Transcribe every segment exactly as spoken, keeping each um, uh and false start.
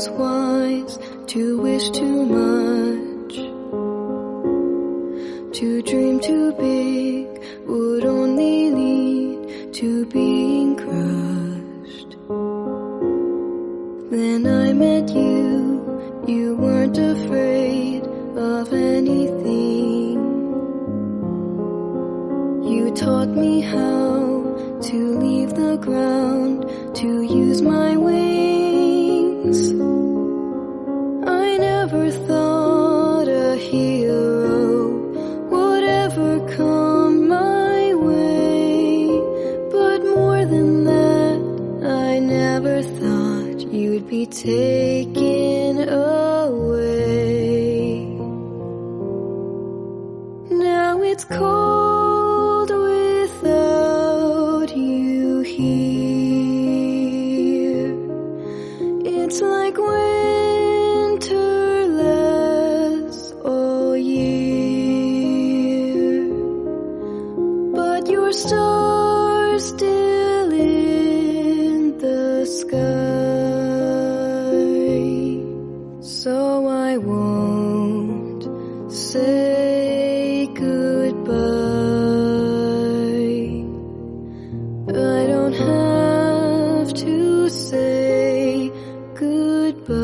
was wise to wish too much, to dream too big would only lead to being crushed. Then I met you, you weren't afraid of anything. You taught me how to leave the ground, to use my wings. I never thought a hero would ever come my way, but more than that, I never thought you'd be taken away. Now it's cold without you here. It's like winter lasts all year, but your star's still in the sky. So I won't say goodbye. I don't have to say goodbye.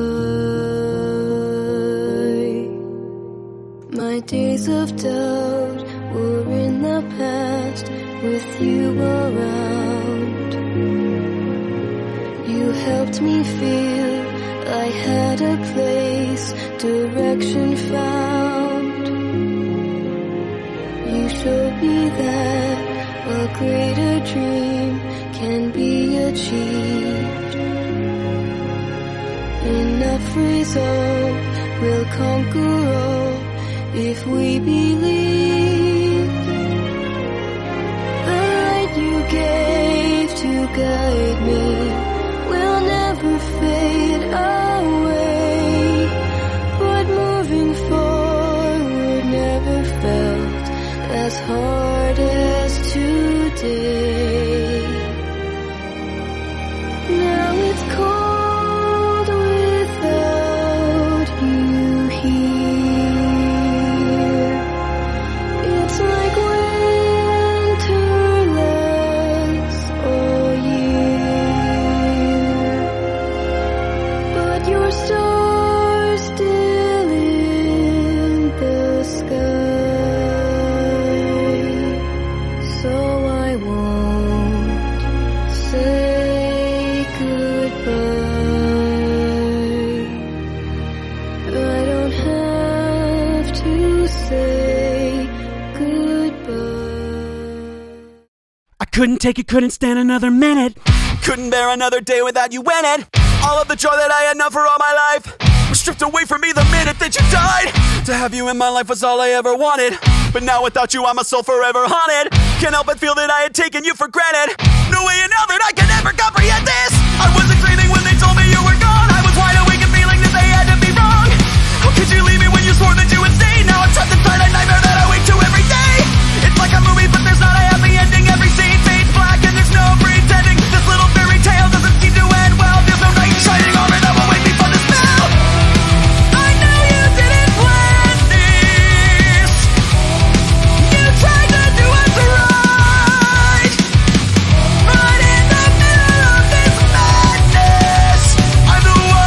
My days of doubt were in the past with you around. You helped me feel I had a place, direction found. You showed me that a greater dream can be achieved. Enough resolve will conquer all if we believe. The light you gave to guide me will never fade away, but moving forward never felt as hard as today. Now it's cold without you here. It's like winter lasts all year, but your star's still in the sky. So I won't say goodbye. I don't have to say goodbye. I couldn't take it, couldn't stand another minute. Couldn't bear another day without you in it. All of the joy that I had known for all my life was stripped away from me the minute that you died. To have you in my life was all I ever wanted, but now without you I'm a soul forever haunted. Can't help but feel that I had taken you for granted. No way in hell that I could ever comprehend this. I wasn't dreaming when they told me you were gone. I was wide awake and feeling that they had to be wrong. How could you leave me when you swore that you would stay? Now I'm trapped inside a nightmare that I wake to every day. It's like a movie but there's not a happy ending. Every scene fades black and there's no pretending. This little fairy tale doesn't seem to end well. There's no knight in shining armor that will wake me from the spell. I know you didn't plan this. You tried to do us right, but in the middle of this madness, I'm the one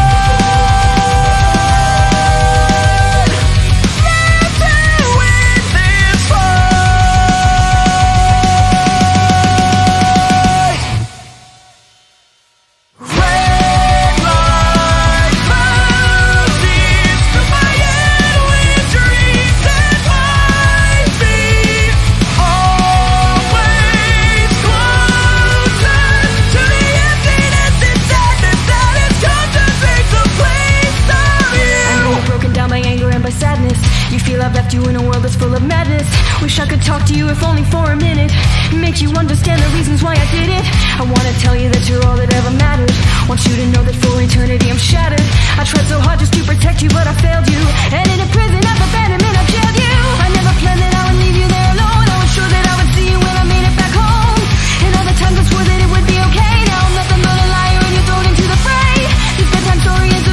left to win this fight. Red light closes to my head with dreams and my feet. Always closer to the emptiness and sadness that has come to take the place of you. I know you're broken down by anger and by sadness. You feel I've left you in a world that's full of madness. Wish I could talk to you if only for a minute. Make you understand the reasons why I did it. I wanna tell you that you're all that ever mattered. Want you to know that for eternity I'm shattered. I tried so hard just to protect you, but I failed you. And in a prison of abandonment I jailed you. I never planned that I would leave you there alone. I was sure that I would see you when I made it back home. And all the times I swore that it would be okay. Now I'm nothing but a liar and you're thrown into the fray. This bedtime story is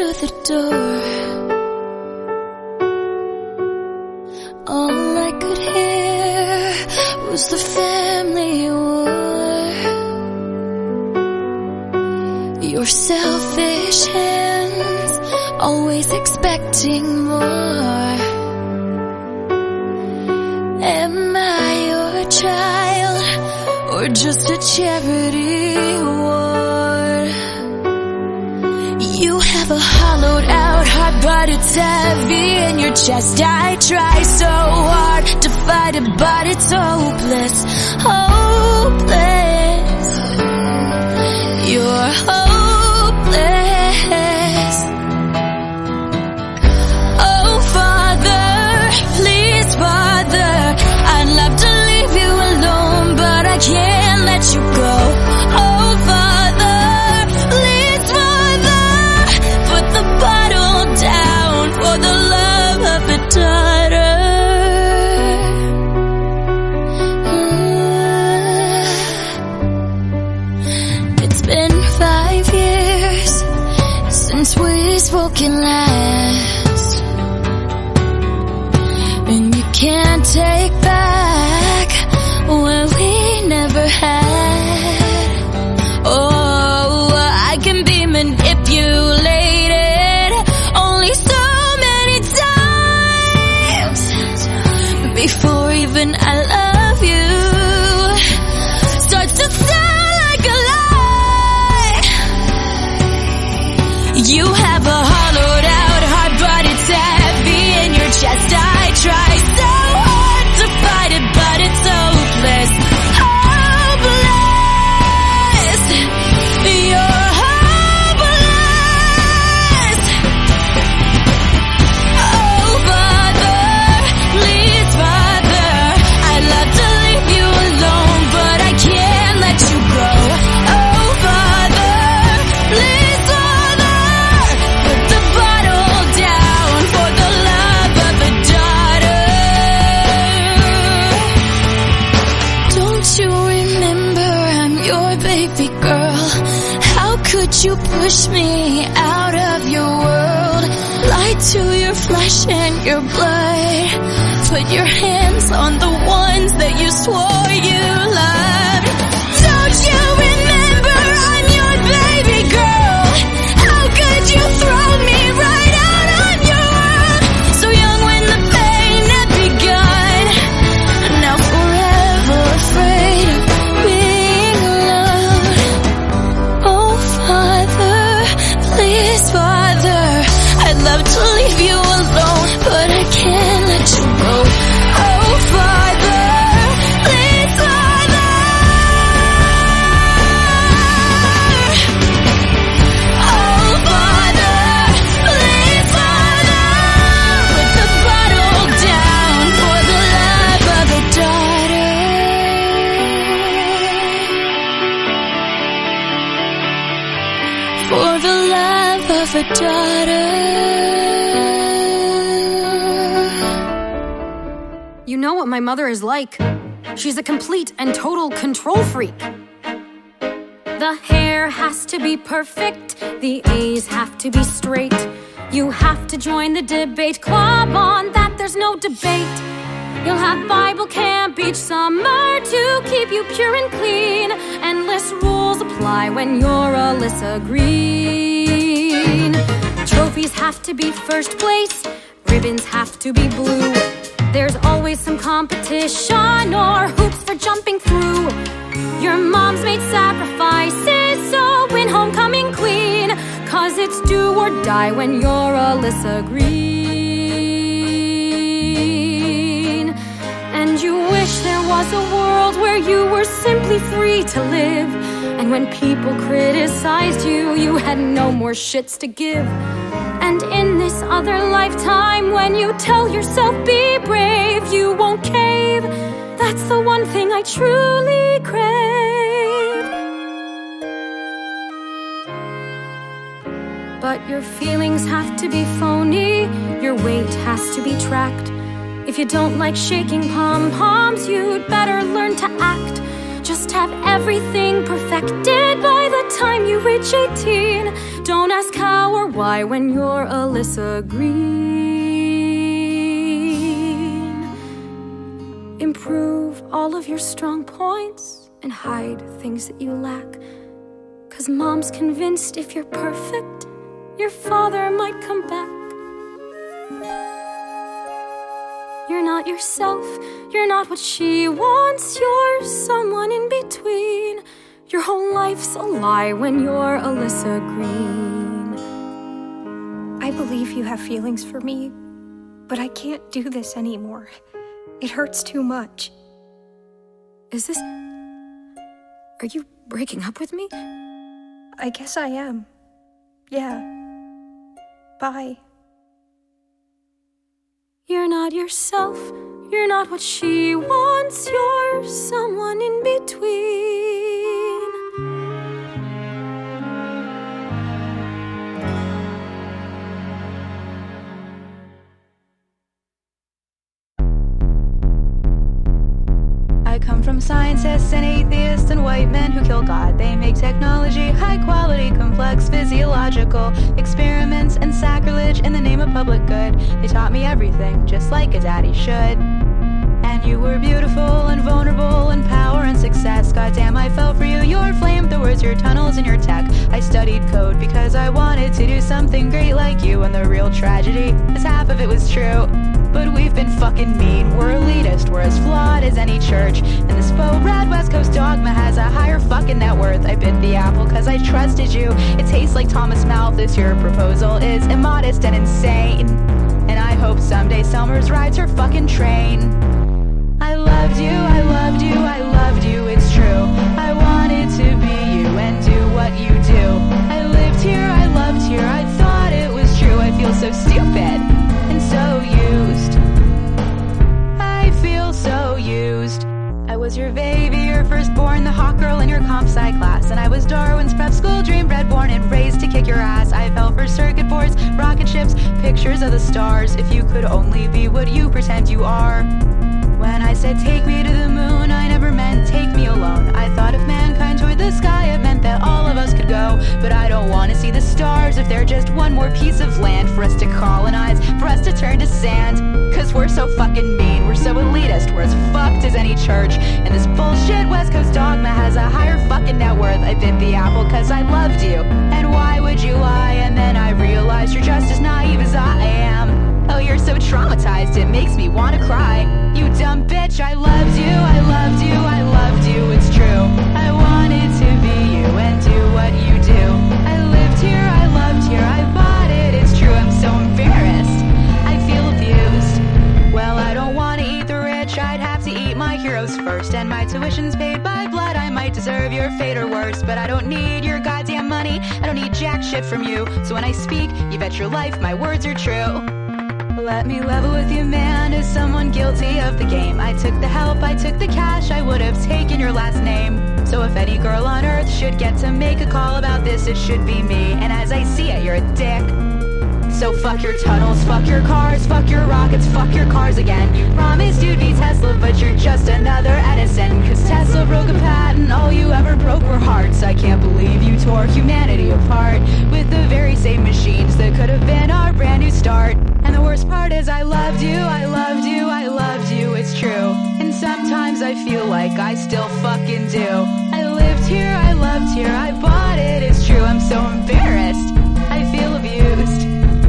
the door, all I could hear was the family war. Your selfish hands, always expecting more. Am I your child, or just a charity ward? You have a hollowed out heart, but it's heavy in your chest. I try so hard to fight it, but it's hopeless, hopeless. You're hopeless. Oh, Father, please, Father, I'd love to leave you alone, but I can't let you go. Oh, Father, please, Father, put the bottle down for the love of a daughter. Mm. It's been five years since we've spoken last, and you can't take back what we never had. Oh, I can be manipulated only so many times before even I love you starts to sound like a lie. You have a hollowed out heart, but it's heavy in your chest. I try so hard to fight it, but it's hopeless, hopeless. You're hopeless. Oh, Father, please, Father, I'd love to leave you alone, but I can't let you go. Oh, Father, please, Father, put the bottle down for the love of a daughter. Don't you remember I'm your baby girl? How could you push me out of your world? Lie to your flesh and your blood. Put your hands on the ones that you swore you loved. Don't you remember I'm your baby girl? How could you throw me right out on your world? So young when the pain had begun, now forever afraid of being alone. Oh, Father, please, Father, I'd love to leave you alone, but I can't let you go. Oh, Father, please, Father. Oh, Father, please, Father, put the bottle down for the love of a daughter. For the love of a daughter. You know what my mother is like. She's a complete and total control freak. The hair has to be perfect, the A's have to be straight. You have to join the debate club, on that there's no debate. You'll have Bible camp each summer to keep you pure and clean. Endless rules apply when you're Alyssa Green. Trophies have to be first place, ribbons have to be blue. There's always some competition or hoops for jumping through. Your mom's made sacrifices, so win homecoming queen. Cause it's do or die when you're Alyssa Green. And you wish there was a world where you were simply free to live, and when people criticized you, you had no more shits to give. And in this other lifetime, when you tell yourself be brave, you won't cave. That's the one thing I truly crave. But your feelings have to be phony, your weight has to be tracked. If you don't like shaking pom-poms, you'd better learn to act. Just have everything perfected by the time you reach eighteen. Don't ask how or why when you're Alyssa Green. Improve all of your strong points and hide things that you lack. 'Cause mom's convinced if you're perfect, your father might come back. You're not yourself, you're not what she wants. You're someone in between. Your whole life's a lie when you're Alyssa Green. I believe you have feelings for me, but I can't do this anymore. It hurts too much. Is this... Are you breaking up with me? I guess I am. Yeah. Bye. You're not yourself, you're not what she wants. You're someone in between. I come from scientists and atheists and white men who kill God. They make technology high quality, complex, physiological experiments and sacrilege in the name of public good. They taught me everything, just like a daddy should. And you were beautiful and vulnerable and power and success. Goddamn, I fell for you. Your flamethrowers, your tunnels, and your tech. I studied code because I wanted to do something great like you. And the real tragedy is half of it was true. But we've been fucking mean. We're elitist. We're as flawed as any church. And this faux rad West Coast dogma has a higher fucking net worth. I bit the apple cause I trusted you. It tastes like Thomas Malthus. Your proposal is immodest and insane. And I hope someday Summers rides her fucking train. I loved you, I loved you, I loved you, it's true. I wanted to be you and do what you do. I lived here, I loved here, I thought it was true. I feel so stupid and so used. I feel so used. I was your baby, your firstborn, the hot girl in your comp sci class. And I was Darwin's prep school dream, bred, born, and raised to kick your ass. I fell for circuit boards, rocket ships, pictures of the stars. If you could only be what you pretend you are. When I said take me to the moon, I never meant take me alone. I thought if mankind toured the sky, it meant that all of us could go. But I don't want to see the stars if they're just one more piece of land for us to colonize, for us to turn to sand. Cause we're so fucking mean, we're so elitist, we're as fucked as any church. And this bullshit West Coast dogma has a higher fucking net worth. I bit the apple cause I loved you. And why would you lie? And then I realized you're just as naive as I am. Oh, you're so traumatized, it makes me want to cry. You dumb bitch, I loved you, I loved you, I loved you, it's true. I wanted to be you and do what you do. I lived here, I loved here, I bought it, it's true. I'm so embarrassed, I feel abused. Well, I don't want to eat the rich, I'd have to eat my heroes first. And my tuition's paid by blood, I might deserve your fate or worse. But I don't need your goddamn money, I don't need jack shit from you. So when I speak, you bet your life my words are true. Let me level with you, man, as someone guilty of the game. I took the help, I took the cash, I would have taken your last name. So if any girl on earth should get to make a call about this, it should be me. And as I see it, you're a dick. So fuck your tunnels, fuck your cars, fuck your rockets, fuck your cars again. You promised you'd be Tesla, but you're just another Edison. Cause Tesla broke a patent, all you ever broke were hearts. I can't believe you tore humanity apart with the very same machines that could have been our brand new start. And the worst part is I loved you, I loved you, I loved you, it's true. And sometimes I feel like I still fucking do. I lived here, I loved here, I bought it, it's true. I'm so embarrassed, I feel abused.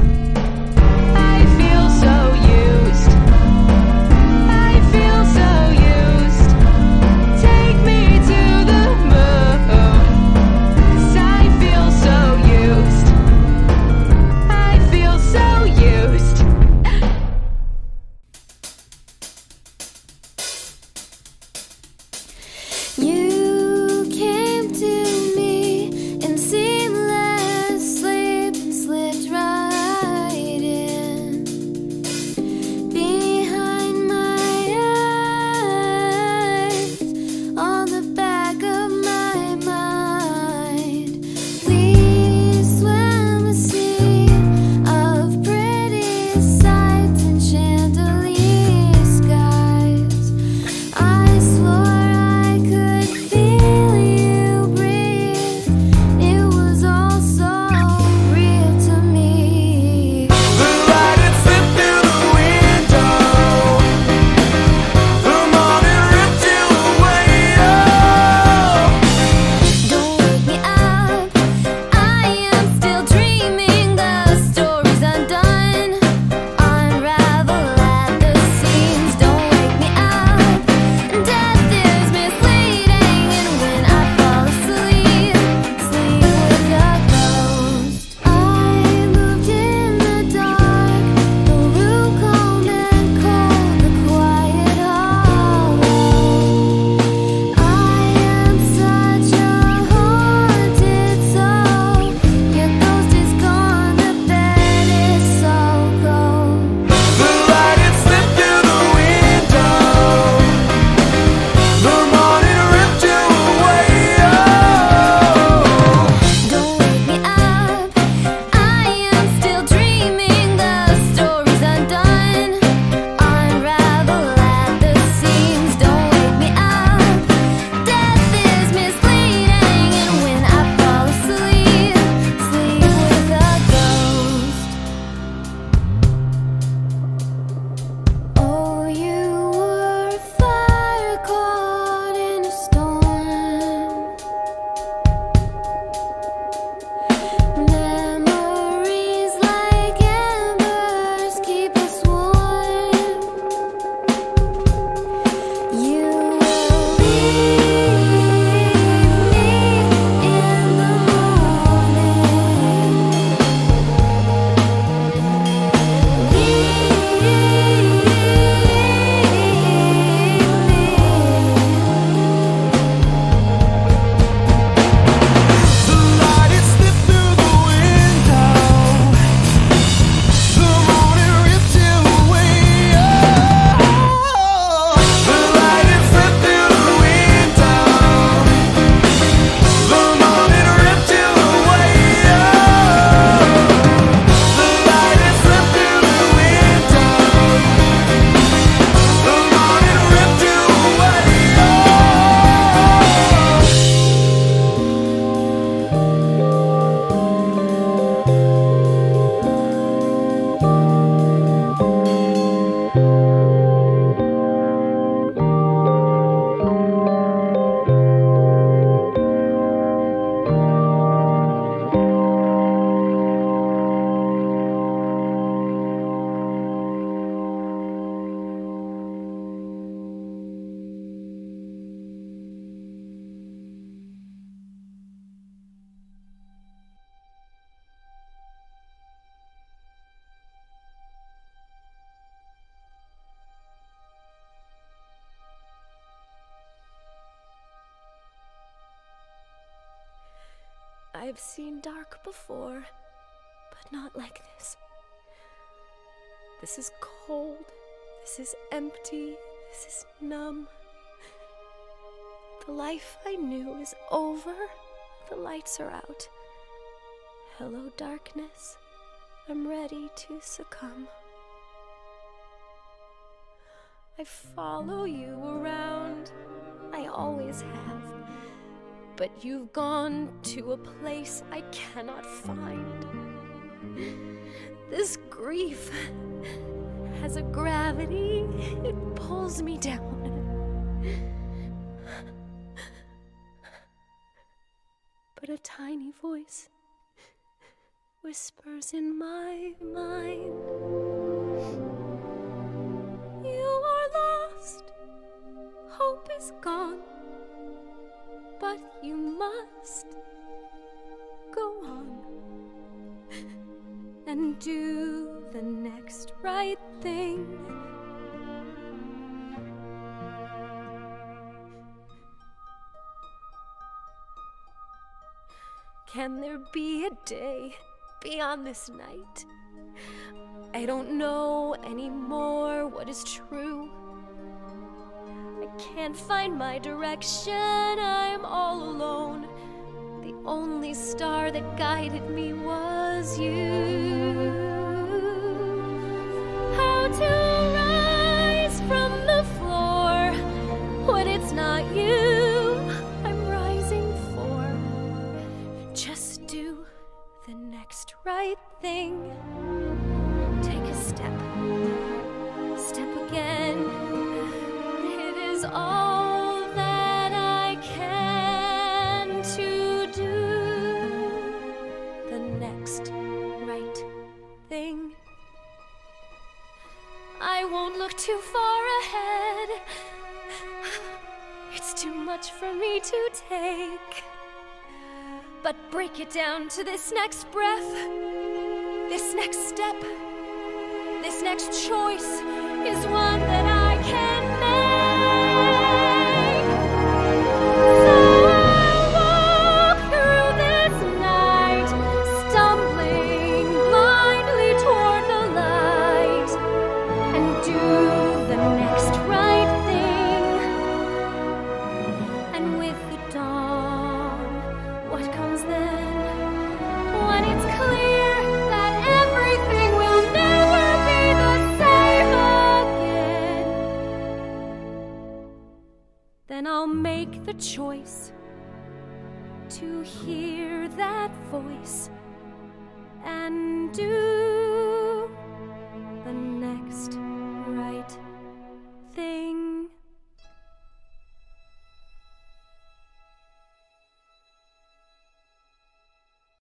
I feel so used. I feel so used. Take me to the moon, 'cause I feel so used. I feel so used. You came to me in seamless I've seen dark before, but not like this. This is cold, this is empty, this is numb. The life I knew is over, the lights are out. Hello, darkness, I'm ready to succumb. I follow you around, I always have. But you've gone to a place I cannot find. This grief has a gravity, it pulls me down. But a tiny voice whispers in my mind. You are lost, hope is gone, but you must go on and do the next right thing. Can there be a day beyond this night? I don't know anymore what is true. I can't find my direction, I am all alone. The only star that guided me was you. How to rise from the floor when it's not you I'm rising for. Just do the next right thing. Take a step, step again. It is all that I can to do the next right thing. I won't look too far ahead. It's too much for me to take. But break it down to this next breath, this next step, this next choice is one that I can make. So I'll walk through this night, stumbling blindly toward the light, and do the next right thing. And with the dawn, what comes then? When it's clear that everything will never be the same again, then I'll make the choice to hear that voice and do the next